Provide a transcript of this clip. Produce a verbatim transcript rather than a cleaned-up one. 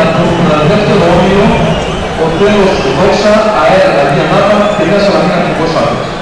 τον δεύτερο όμιλο ο τέλος Δόξα, ΑΕΡ, δηλαδή Ανάπα και Νέα Σαλαμίνα Εθνικός Άδρας.